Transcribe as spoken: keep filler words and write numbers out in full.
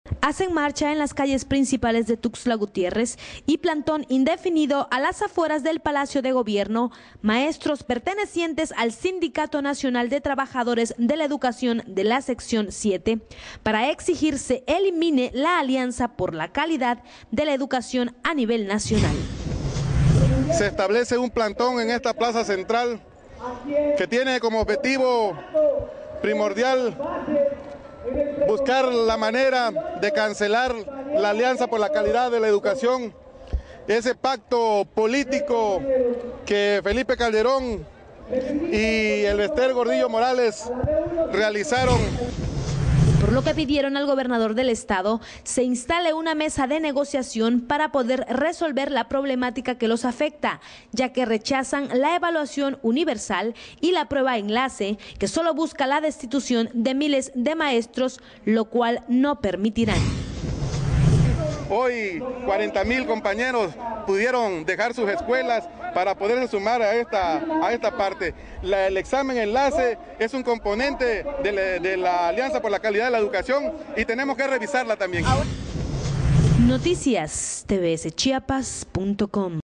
Hacen marcha en las calles principales de Tuxtla Gutiérrez y plantón indefinido a las afueras del Palacio de Gobierno, maestros pertenecientes al Sindicato Nacional de Trabajadores de la Educación de la Sección siete, para exigir se elimine la Alianza por la Calidad de la Educación a nivel nacional. Se establece un plantón en esta plaza central que tiene como objetivo primordial buscar la manera de cancelar la Alianza por la Calidad de la Educación, ese pacto político que Felipe Calderón y Elbester Gordillo Morales realizaron. Por lo que pidieron al gobernador del estado se instale una mesa de negociación para poder resolver la problemática que los afecta, ya que rechazan la evaluación universal y la prueba enlace, que solo busca la destitución de miles de maestros, lo cual no permitirán. Hoy cuarenta mil compañeros pudieron dejar sus escuelas para poder sumar a esta, a esta parte. La, el examen enlace es un componente de la, de la Alianza por la Calidad de la Educación y tenemos que revisarla también. Noticias T V S Chiapas punto com